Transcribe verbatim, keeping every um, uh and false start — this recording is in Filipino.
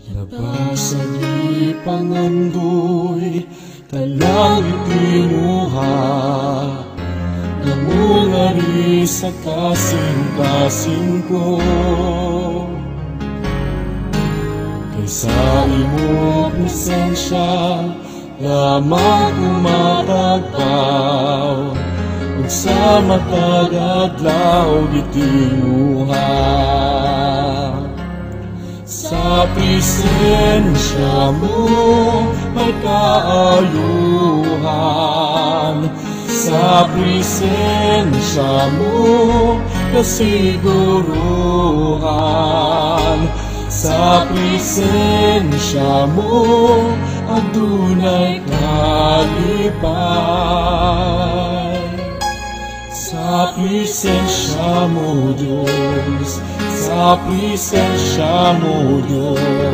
Nabasa di pangandoy, talang itinuha, namungari sa kasing-kasing ko. Kaysa imo presensya, lamang umatagpaw, ug sa matag adlaw gitinuha. Sa presensya mo may kaayuhan, sa presensya mo kasiguruhan, sa presensya mo adunay kalipay. Sa presensya mo Diyos, sa presensya mo Diyos,